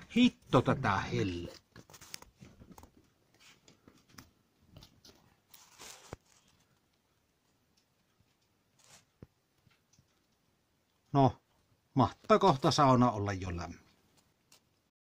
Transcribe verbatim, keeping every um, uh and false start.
Hitto tätä hellettä. No, mahtaa kohta sauna olla jo lämmin.